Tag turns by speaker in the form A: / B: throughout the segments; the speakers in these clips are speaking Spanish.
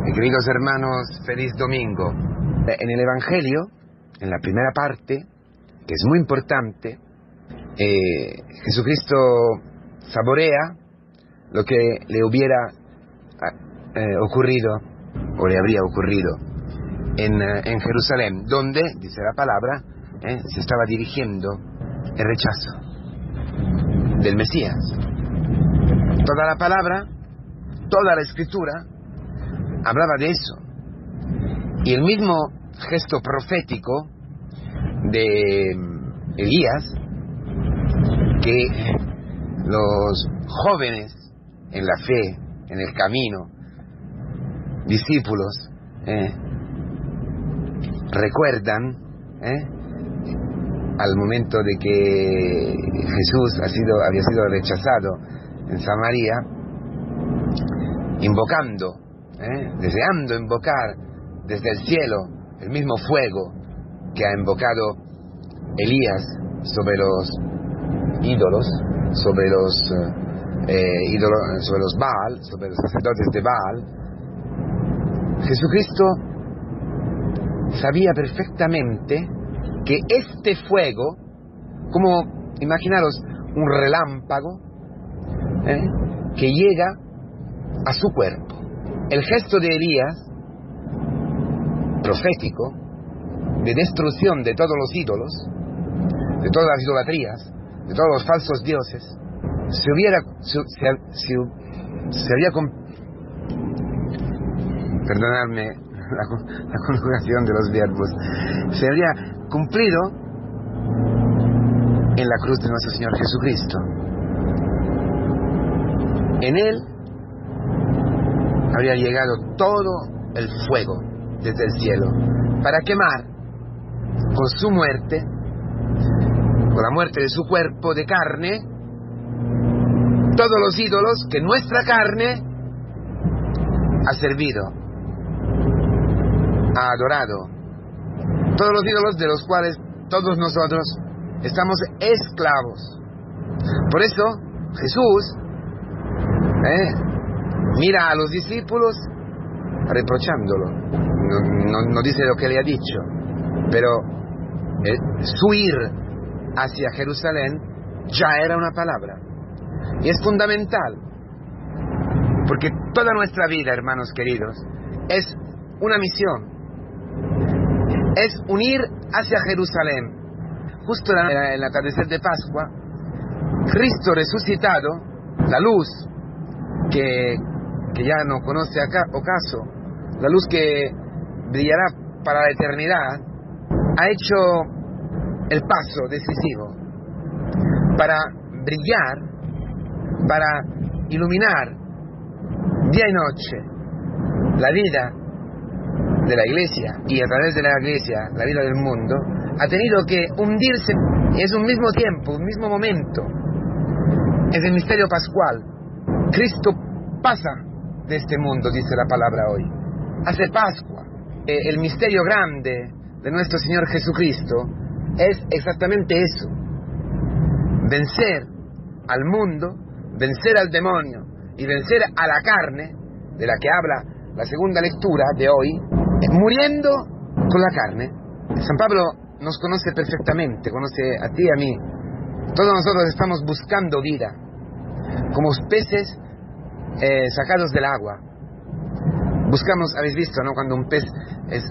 A: Queridos hermanos, feliz domingo. En el Evangelio, en la primera parte, que es muy importante, Jesucristo saborea lo que le hubiera ocurrido, o le habría ocurrido, en Jerusalén, donde, dice la palabra, se estaba dirigiendo el rechazo del Mesías. Toda la palabra, toda la escritura hablaba de eso. Y el mismo gesto profético de Elías, que los jóvenes en la fe, en el camino, discípulos, recuerdan al momento de que Jesús había sido rechazado en Samaria, invocando, deseando invocar desde el cielo el mismo fuego que ha invocado Elías sobre los ídolos, sobre los Baal, sobre los sacerdotes de Baal. Jesucristo sabía perfectamente que este fuego, como imaginaros un relámpago, que llega a su cuerpo. El gesto de Elías, profético, de destrucción de todos los ídolos, de todas las idolatrías, de todos los falsos dioses, perdonadme la conjugación de los verbos, se habría cumplido en la cruz de nuestro Señor Jesucristo. En Él habría llegado todo el fuego desde el cielo para quemar con su muerte, con la muerte de su cuerpo de carne, todos los ídolos que nuestra carne ha servido, ha adorado, todos los ídolos de los cuales todos nosotros estamos esclavos. Por eso Jesús mira a los discípulos reprochándolo. No dice lo que le ha dicho, pero su ir hacia Jerusalén ya era una palabra, y es fundamental, porque toda nuestra vida, hermanos queridos, es una misión, es unir hacia Jerusalén. Justo en el atardecer de Pascua, Cristo resucitado, la luz que ya no conoce ocaso, la luz que brillará para la eternidad, ha hecho el paso decisivo para brillar, para iluminar día y noche la vida de la Iglesia, y a través de la Iglesia la vida del mundo. Ha tenido que hundirse. Es un mismo tiempo, un mismo momento. Es el misterio pascual. Cristo pasa de este mundo, dice la palabra hoy. Hace Pascua. El misterio grande de nuestro Señor Jesucristo es exactamente eso: vencer al mundo, vencer al demonio y vencer a la carne, de la que habla la segunda lectura de hoy, muriendo con la carne. San Pablo nos conoce perfectamente, conoce a ti y a mí. Todos nosotros estamos buscando vida, como peces sacados del agua. Buscamos, habéis visto, ¿no? Cuando un pez se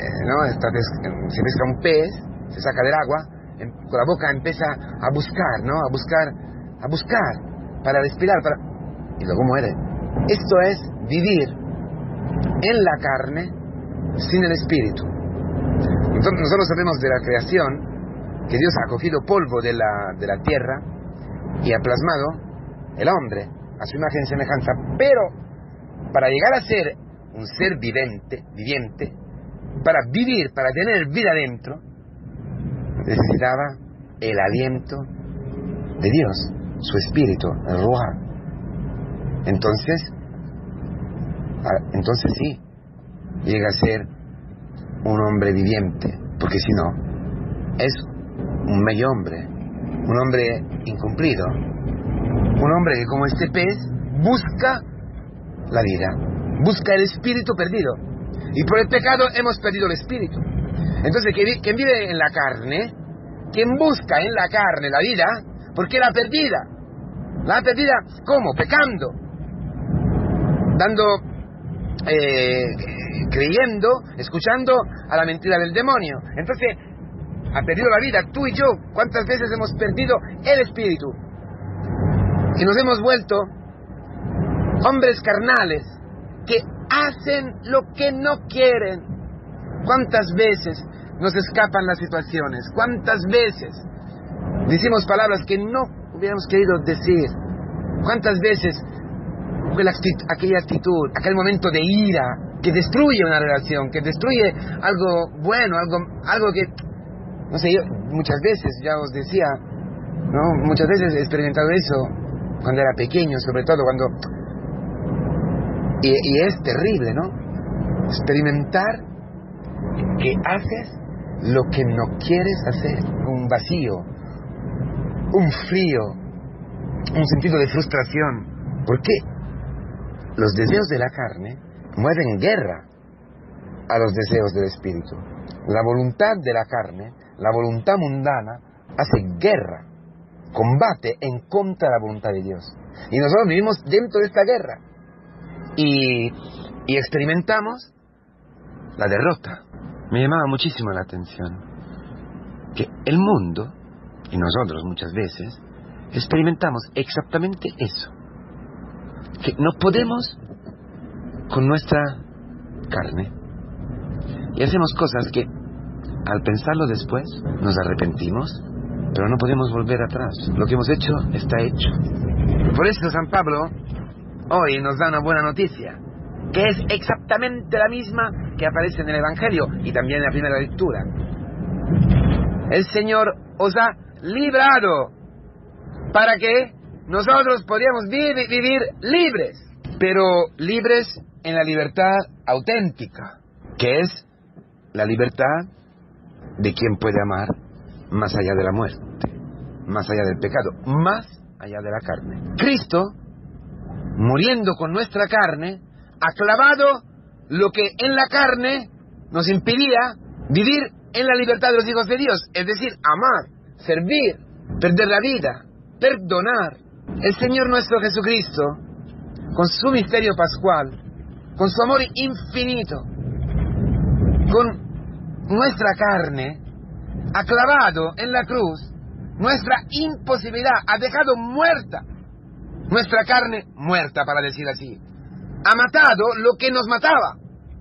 A: pesca un pez, se saca del agua, con la boca empieza a buscar, ¿no? A buscar para respirar, y luego muere. Esto es vivir en la carne sin el espíritu. Entonces, nosotros sabemos de la creación que Dios ha cogido polvo de la tierra y ha plasmado el hombre a su imagen y semejanza, pero para llegar a ser un ser viviente, para vivir, para tener vida dentro, necesitaba el aliento de Dios, su espíritu, el Ruach. Entonces sí, llega a ser un hombre viviente, porque si no, es un medio hombre, un hombre incumplido, un hombre que, como este pez, busca la vida, busca el espíritu perdido. Y por el pecado hemos perdido el espíritu. Entonces, quien vive en la carne, quien busca en la carne la vida, porque la perdida. La perdida, ¿cómo? Pecando. Creyendo, escuchando a la mentira del demonio. Entonces, ha perdido la vida. Tú y yo, ¿cuántas veces hemos perdido el espíritu? Y nos hemos vuelto hombres carnales que hacen lo que no quieren. ¿Cuántas veces nos escapan las situaciones? ¿Cuántas veces decimos palabras que no hubiéramos querido decir? ¿Cuántas veces aquella actitud, aquel momento de ira que destruye una relación, que destruye algo bueno, algo que, no sé, yo muchas veces, ya os decía, ¿no? Muchas veces he experimentado eso cuando era pequeño, sobre todo cuando... Y es terrible, ¿no? Experimentar que haces lo que no quieres hacer. Un vacío, un frío, un sentido de frustración. ¿Por qué? Los deseos de la carne mueven guerra a los deseos del espíritu. La voluntad de la carne, la voluntad mundana, hace guerra, combate en contra de la voluntad de Dios. Y nosotros vivimos dentro de esta guerra. Y experimentamos la derrota. Me llamaba muchísimo la atención que el mundo, y nosotros muchas veces, experimentamos exactamente eso. Que no podemos con nuestra carne. Y hacemos cosas que, al pensarlo después, nos arrepentimos, pero no podemos volver atrás. Lo que hemos hecho está hecho. Por eso San Pablo hoy nos da una buena noticia, que es exactamente la misma que aparece en el Evangelio y también en la primera lectura. El Señor os ha librado para que nosotros podamos vivir libres, pero libres en la libertad auténtica, que es la libertad de quien puede amar más allá de la muerte, más allá del pecado, más allá de la carne. Cristo, muriendo con nuestra carne, ha clavado lo que en la carne nos impedía vivir en la libertad de los hijos de Dios, es decir, amar, servir, perder la vida, perdonar. El Señor nuestro Jesucristo, con su misterio pascual, con su amor infinito, con nuestra carne, ha clavado en la cruz nuestra imposibilidad, ha dejado muerta nuestra carne, muerta para decir así. Ha matado lo que nos mataba.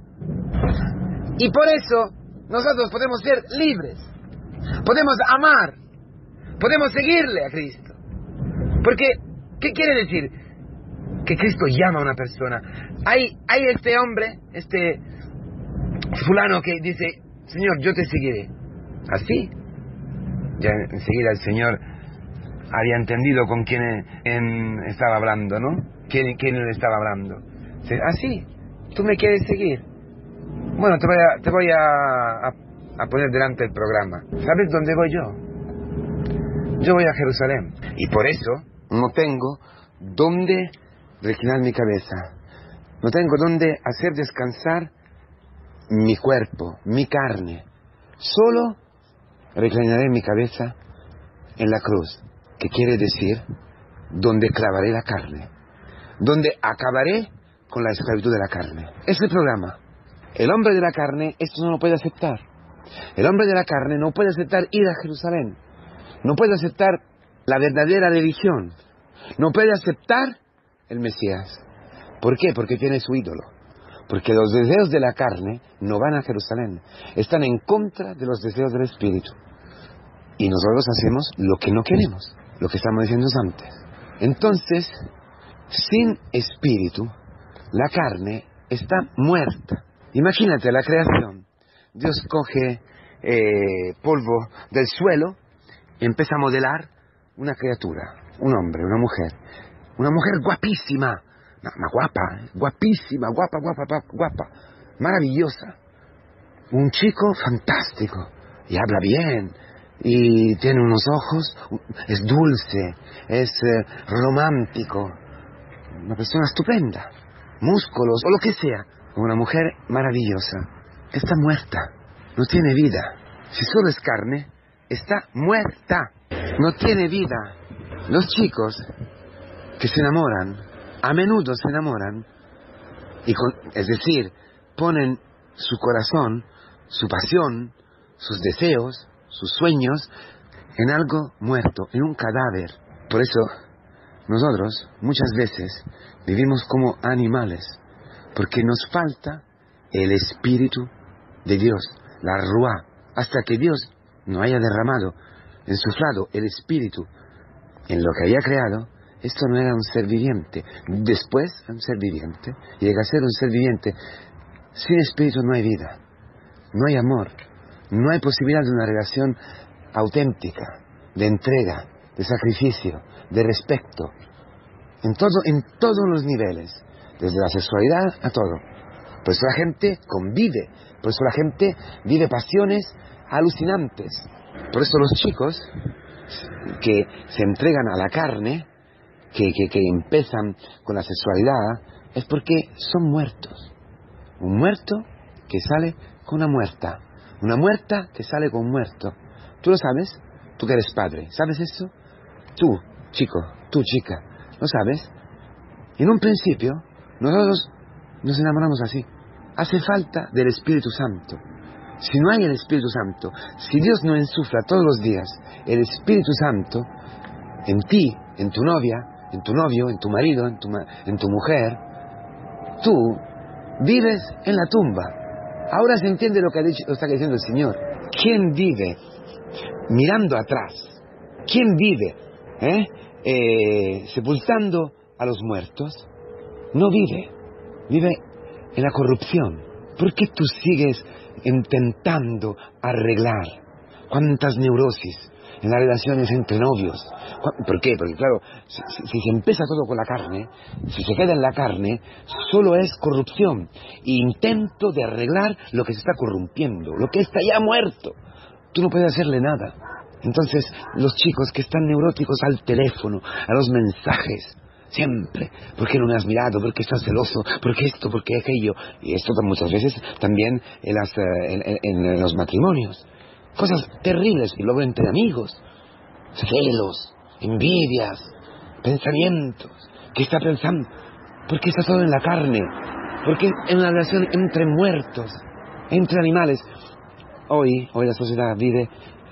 A: Y por eso nosotros podemos ser libres, podemos amar, podemos seguirle a Cristo. Porque, ¿qué quiere decir? Que Cristo llama a una persona. Hay este hombre, este fulano que dice, Señor, yo te seguiré. Así. Ya enseguida el Señor había entendido con quién estaba hablando, ¿no? ¿Quién le estaba hablando? Así, tú me quieres seguir. Bueno, te voy a poner delante del programa. ¿Sabes dónde voy yo? Yo voy a Jerusalén. Y por eso no tengo dónde reclinar mi cabeza. No tengo dónde hacer descansar mi cuerpo, mi carne. Solo reclinaré mi cabeza en la cruz, que quiere decir donde clavaré la carne, donde acabaré con la esclavitud de la carne. Es el programa. El hombre de la carne esto no lo puede aceptar. El hombre de la carne no puede aceptar ir a Jerusalén, no puede aceptar la verdadera religión, no puede aceptar el Mesías. ¿Por qué? Porque tiene su ídolo. Porque los deseos de la carne no van a Jerusalén, están en contra de los deseos del Espíritu. Y nosotros hacemos lo que no queremos, lo que estamos diciendo antes. Entonces, sin Espíritu, la carne está muerta. Imagínate la creación. Dios coge polvo del suelo y empieza a modelar una criatura, un hombre, una mujer guapísima, guapísima, guapa, maravillosa. Un chico fantástico, y habla bien, y tiene unos ojos, es dulce, es romántico, una persona estupenda. músculos o lo que sea. Una mujer maravillosa está muerta, no tiene vida. Si solo es carne, está muerta, no tiene vida. Los chicos que se enamoran, a menudo se enamoran, es decir, ponen su corazón, su pasión, sus deseos, sus sueños, en algo muerto, en un cadáver. Por eso, nosotros muchas veces vivimos como animales, porque nos falta el Espíritu de Dios, la Ruá, hasta que Dios no haya derramado, ensuflado el Espíritu en lo que había creado. Esto no era un ser viviente. Después, un ser viviente llega a ser un ser viviente. Sin Espíritu no hay vida, no hay amor, no hay posibilidad de una relación auténtica, de entrega, de sacrificio, de respeto, en todos los niveles, desde la sexualidad a todo. Por eso la gente convive, por eso la gente vive pasiones alucinantes. Por eso los chicos que se entregan a la carne, que empiezan con la sexualidad, es porque son muertos. Un muerto que sale con una muerta que sale con un muerto. ¿Tú lo sabes? Tú que eres padre, ¿sabes eso? Tú, chico, tú, chica, ¿lo sabes? En un principio, nosotros nos enamoramos así. Hace falta del Espíritu Santo. Si no hay el Espíritu Santo, si Dios no ensufla todos los días el Espíritu Santo en ti, en tu novia, en tu novio, en tu marido, en tu mujer, tú vives en la tumba. Ahora se entiende lo que está diciendo el Señor. ¿Quién vive mirando atrás? ¿Quién vive sepultando a los muertos? No vive, vive en la corrupción. ¿Por qué tú sigues intentando arreglar? ¿Cuántas neurosis en las relaciones entre novios? ¿Por qué? Porque claro, si se empieza todo con la carne, si se queda en la carne, solo es corrupción, intento de arreglar lo que se está corrompiendo, lo que está ya muerto. Tú no puedes hacerle nada. Entonces los chicos que están neuróticos al teléfono, a los mensajes, siempre, ¿por qué no me has mirado? ¿Por qué estás celoso? ¿Por qué esto? ¿Por qué aquello? Y esto muchas veces también en los matrimonios. Cosas terribles, y luego entre amigos, celos, envidias, pensamientos. ¿Qué está pensando? ¿Por qué está todo en la carne? Porque en una relación entre muertos, entre animales. Hoy la sociedad vive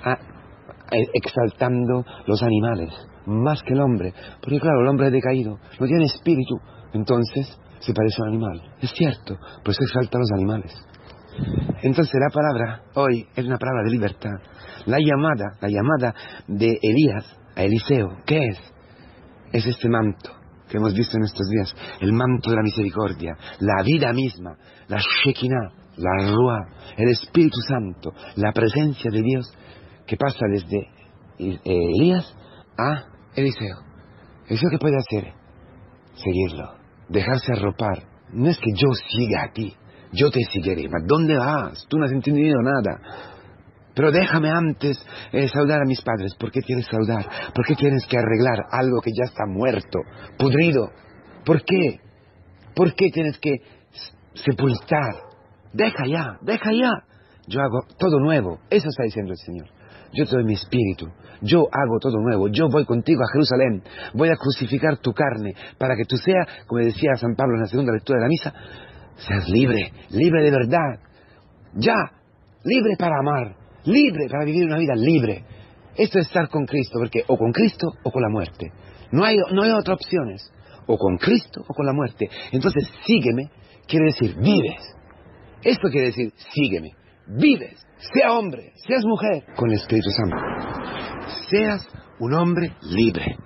A: exaltando los animales más que el hombre, porque claro, el hombre es decaído, no tiene espíritu, entonces se parece a un animal. Es cierto, pues exalta a los animales. Entonces la palabra hoy es una palabra de libertad. La llamada de Elías a Eliseo, ¿qué es? Es este manto que hemos visto en estos días, el manto de la misericordia, la vida misma, la Shekinah, la Ruá, el Espíritu Santo, la presencia de Dios que pasa desde Elías a Eliseo. ¿Eso qué puede hacer? Seguirlo, dejarse arropar. No es que yo siga a ti, yo te seguiré. ¿Mas dónde vas? Tú no has entendido nada. Pero déjame antes saludar a mis padres. ¿Por qué tienes que saludar? ¿Por qué tienes que arreglar algo que ya está muerto, pudrido? ¿Por qué? ¿Por qué tienes que sepultar? Deja ya. Yo hago todo nuevo. Eso está diciendo el Señor. Yo te doy mi espíritu, yo hago todo nuevo, yo voy contigo a Jerusalén, voy a crucificar tu carne, para que tú seas, como decía San Pablo en la segunda lectura de la misa, seas libre de verdad, ya, libre para amar, libre para vivir una vida libre. Esto es estar con Cristo, porque o con Cristo o con la muerte, no hay otras opciones, o con Cristo o con la muerte. Entonces sígueme, quiere decir vives, esto quiere decir sígueme, vives. Sea hombre, seas mujer, con el Espíritu Santo. Seas un hombre libre.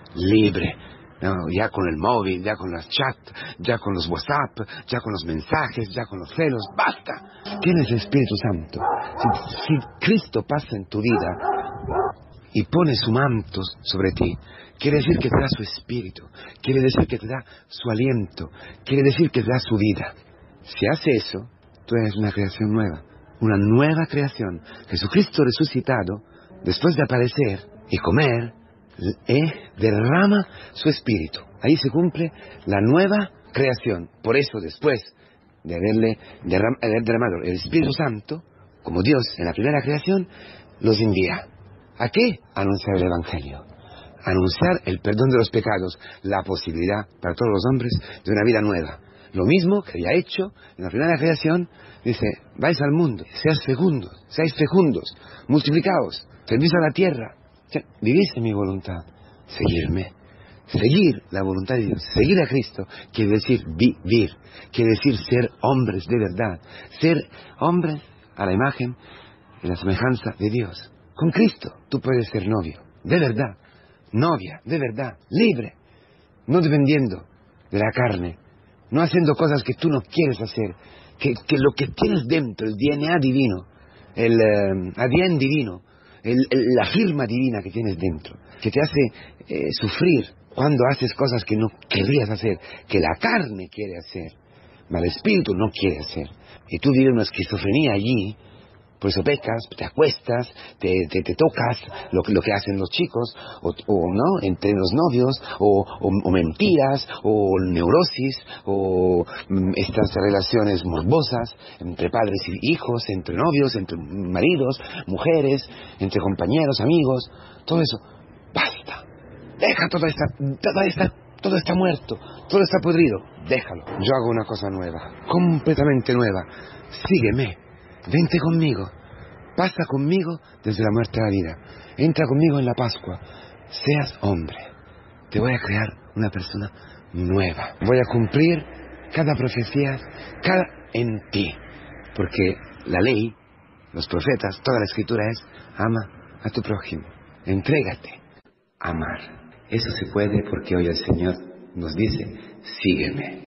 A: No, ya con el móvil, ya con los chats, ya con los WhatsApp, ya con los mensajes, ya con los celos. ¡Basta! Tienes el Espíritu Santo. Si Cristo pasa en tu vida y pone su manto sobre ti, quiere decir que te da su Espíritu. Quiere decir que te da su aliento. Quiere decir que te da su vida. Si hace eso, tú eres una creación nueva. Una nueva creación. Jesucristo resucitado, después de aparecer y comer, derrama su espíritu. Ahí se cumple la nueva creación. Por eso, después de haber derramado el Espíritu Santo, como Dios en la primera creación, los envía. ¿A qué? A anunciar el Evangelio. Anunciar el perdón de los pecados, la posibilidad para todos los hombres de una vida nueva. Lo mismo que había hecho en la primera creación, dice, vais al mundo, seáis fecundos, multiplicaos, servís a la tierra, vivís en mi voluntad, seguirme. Seguir la voluntad de Dios, seguir a Cristo, quiere decir vivir, quiere decir ser hombres de verdad, ser hombres a la imagen y la semejanza de Dios. Con Cristo tú puedes ser novio, de verdad, novia, de verdad, libre, no dependiendo de la carne, no haciendo cosas que tú no quieres hacer, que lo que tienes dentro, el DNA divino, el ADN divino, la firma divina que tienes dentro, que te hace sufrir cuando haces cosas que no querrías hacer, que la carne quiere hacer, pero el espíritu no quiere hacer. Y tú vives una esquizofrenia allí, por eso pecas, te acuestas, te tocas, lo que hacen los chicos, o no, entre los novios, o mentiras, o neurosis, o estas relaciones morbosas, entre padres y hijos, entre novios, entre maridos, mujeres, entre compañeros, amigos, todo eso. Basta, deja todo está muerto, todo está podrido, déjalo. Yo hago una cosa nueva, completamente nueva. Sígueme, vente conmigo, pasa conmigo desde la muerte a la vida, entra conmigo en la Pascua, seas hombre, te voy a crear una persona nueva, voy a cumplir cada profecía, en ti, porque la ley, los profetas, toda la escritura es, ama a tu prójimo, entrégate, amar. Eso se puede porque hoy el Señor nos dice, sígueme.